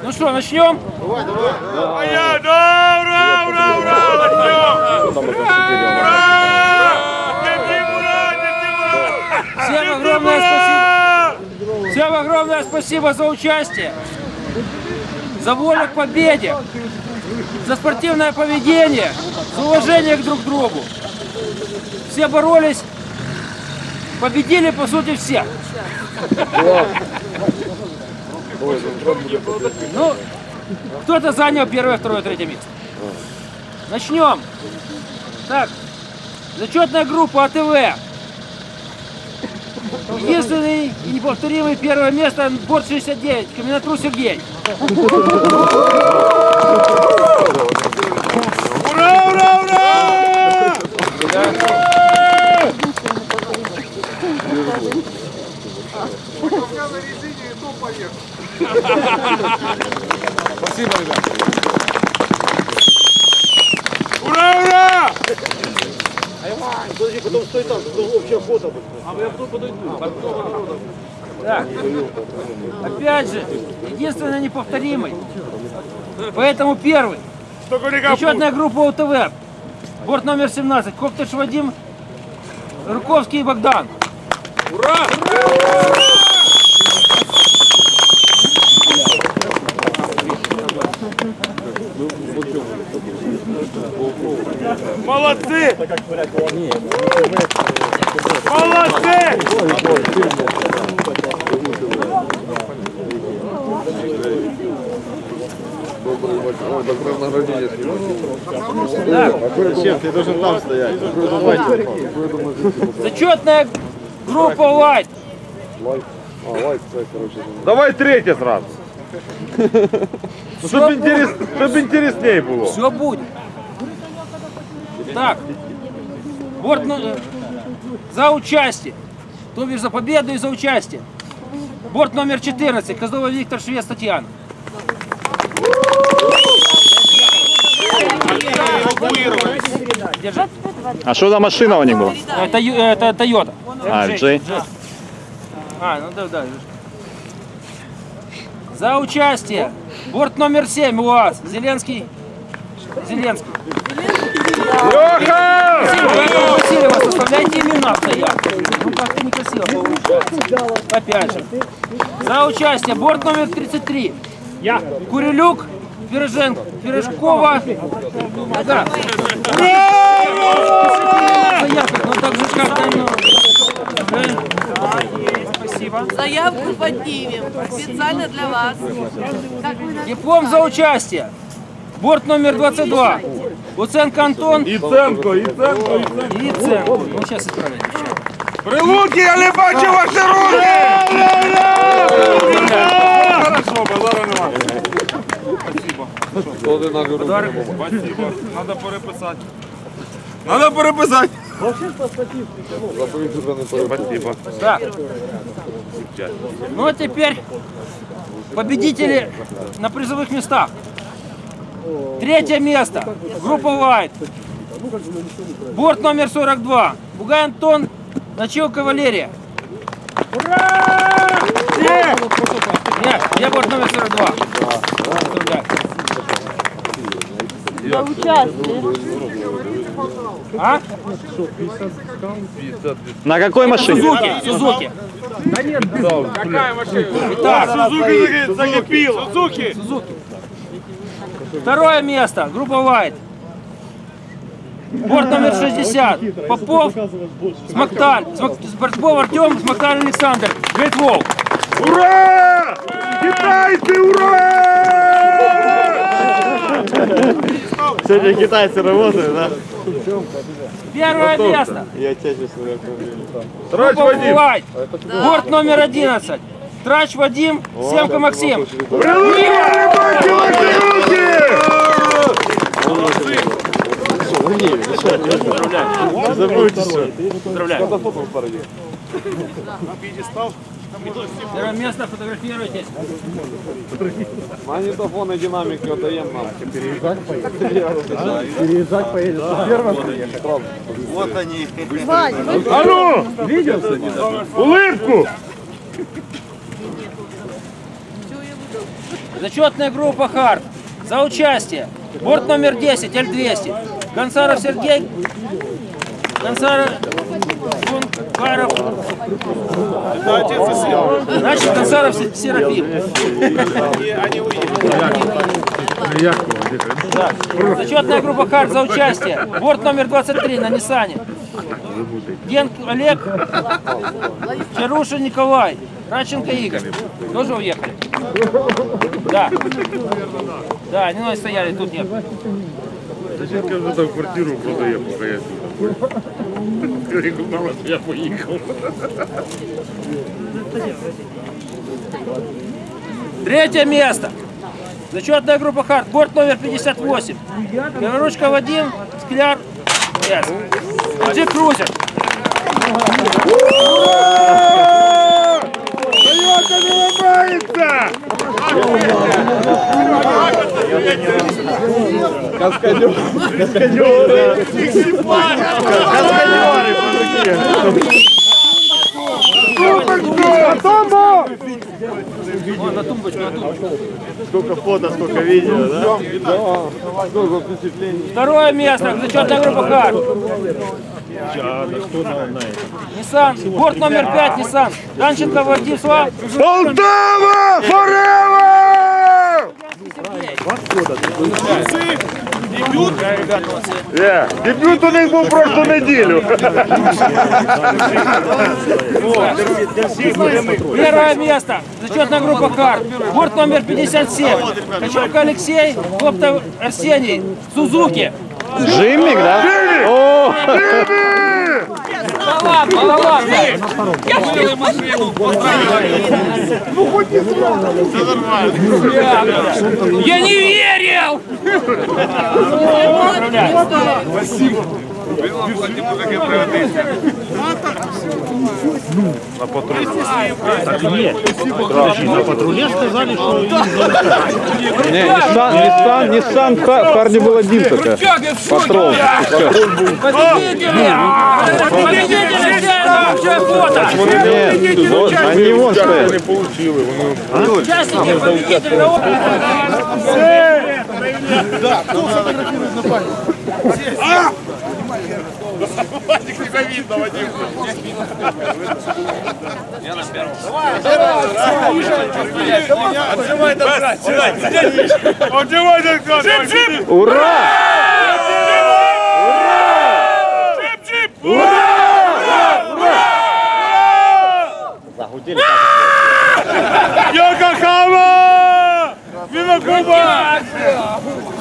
Ну что, начнем? Давай, давай. Ура, ура, ура, начнем. Всем огромное спасибо за участие, за волю к победе, за спортивное поведение, за уважение друг к другу. Все боролись, победили по сути все. Ну, кто-то занял первое, второе, третье место. Начнем. Так, зачетная группа АТВ. Единственный и неповторимый первое место борт 69, Каменотруд Сергей. Ура, ура, ура! Спасибо, ребят. Ура, ура! Подожди, потом стой там, потом общая фото будет. А я потом подойду. Так, опять же, единственный неповторимый. Поэтому первый. Зачетная группа УТВ. Борт номер 17. Коктыш Вадим, Руковский Богдан. Ура! Молодцы! Молодцы! Зачем? Ты должен там стоять. Зачетная группа Лайт. Давай третье сразу. Чтобы интереснее было. Все будет. Так, борт за участие. То бишь за победу и за участие. Борт номер 14. Козлова Виктор, Швец Татьяна. Держать? А что за машина у них была? Это Toyota. А, LG. А, ну да. За участие. Борт номер 7 УАЗ. Зеленский. Леха! Красиво, составляйте имена стоят. Ну как-то некрасиво получается. Опять же. За участие. Борт номер 33. Я. Курилюк. Пирожкова. Да. Заявка, ну так же как-то. Спасибо. Заявку поднимем специально для вас. Диплом за участие. Борт номер 22. Луценко Антон. Іценко. Ну сейчас исправим. Прилуки, я не бачу ваші руки! Хорошо, базара нема. Спасибо. Спасибо. Надо переписати. Спасибо. Так. Ну а теперь победители на призовых местах. Третье место. Группа Лайт. Борт номер 42. Бугай Антон. Начилка Валерия. Ура! Нет, я борт номер 42. За участие. А? На какой машине? Сузуки. Какая машина? Итак, Сузуки закипел. Сузуки. Второе место. Группа Лайт. Борт номер 60. Попов, Смокталь. Борцов Артем, Смокталь Александр. Great Wall. Ура! Китайцы, ура! Сегодня китайцы работают, да? Первое место. Я отечественный автомобиль. Трач Группа Вадим. Лайт. Борт номер 11. Трач Вадим, Семка Максим. Прилуки, ебайте ваши руки! Поздравляю. Первое место, фотографируйтесь. Магнитофон и динамики отдаем нам. Переезжать поедешь. Первым приехать. Вот они. А ну! Улыбку! Зачетная группа «Харт». За участие. Борт номер 10, Л-200. Гонсаров Сергей. Гонсаров Гункаров. Значит, Гонсаров Серафим. Да. Зачетная группа «Харт» за участие. Борт номер 23 на Ниссане. Генк Олег. Чарушин Николай. Радченко Игорь. Тоже уехали? Да. Да, они мной стояли, тут нет. Зачем вже там квартиру продає, поки я тут. Скорее знала, що я поїхав. Третье место. Зачетная группа «Харт». Борт номер 58. Белоручка Вадим. Скляр. Yes. Джип Крузер. Тойота не ламається! О, на тумбочку, на тумбочку. Сколько фото, сколько видео, да? Второе место. Зачетная группа «Харт». Ниссан. Борт номер 5 Ниссан. Данченко Владислав. Полтава! Forever! Дебют у них був прошлу неділю. Первое место. Зачетная группа «Харт». Борт номер 57. Качевка Алексей. Коптов Арсений. Сузуки. Джиммик, да? О, Я не верил! не, Nissan в Харде был один только. Патрол. Победители! Фото! Нет, вот, они вон стоят. Не получили, вони... Участники, победители! Ура! Йокохама! Вінокуба!